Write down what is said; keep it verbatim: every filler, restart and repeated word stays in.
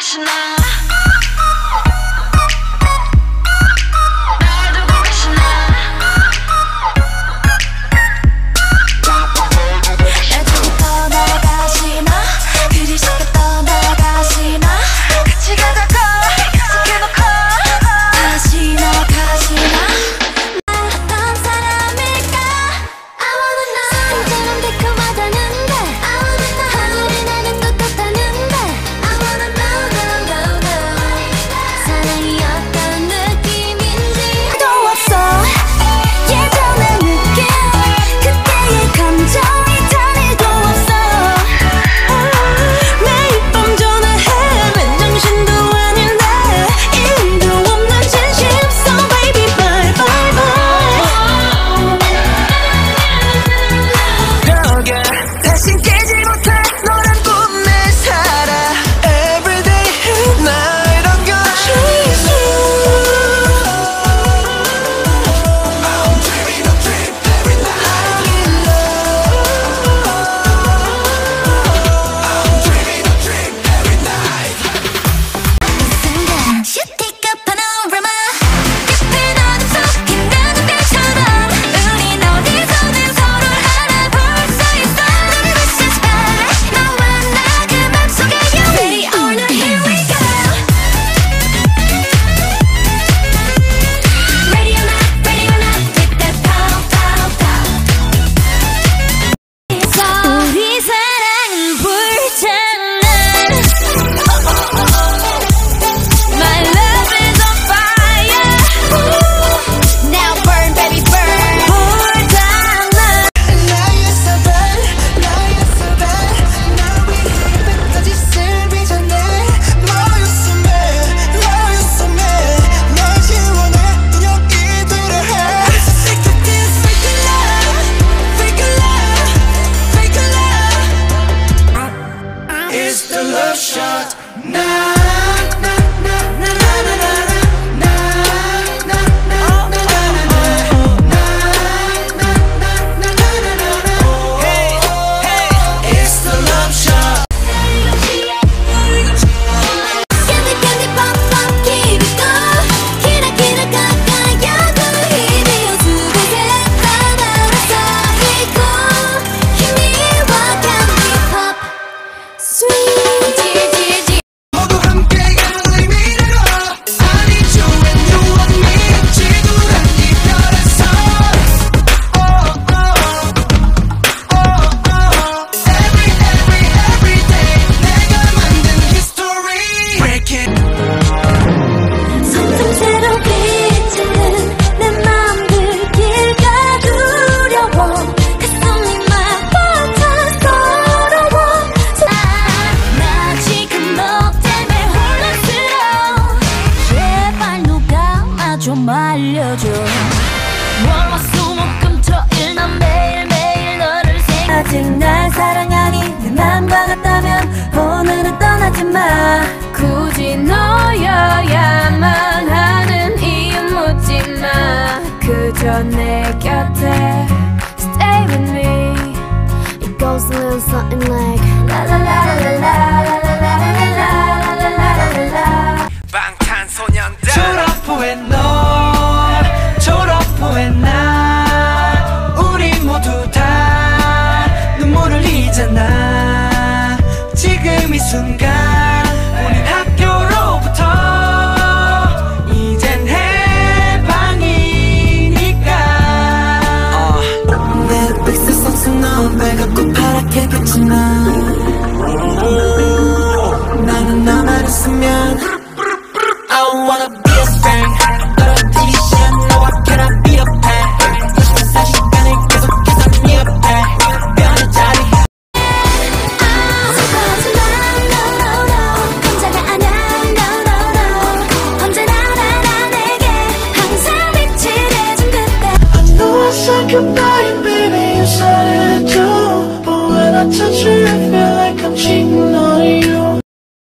계시나 좀 알려줘. 월화수목금토일 난 매일매일 너를 생각. 아직 날 사랑하니 내 맘과 같다면 오늘은 떠나지 마. 굳이 너여야만 하는 이유 묻지 마. 그저 내 곁에 stay with me. It goes a little something like la la la la la la la la la la la la. 방탄소년단 졸업 후에 너 졸업 후에 나 우리 모두 다 눈물을 흘리잖아. 지금 이 순간 우린 학교로부터 이젠 해방이니까. 내 픽스 선수 넌 배가 파랗겠지만 나는 너만 있으면 I wanna be a fan. 떨어지기 싫어 너와 cannot be a fan. 열심히 시간을 계속해서 네 옆에 변의 자리. 혼자가 아냐 no no no. 언제나 나 내게 항상 빛을 내준 그때. I know I said goodbye baby you said it too. But when I touch you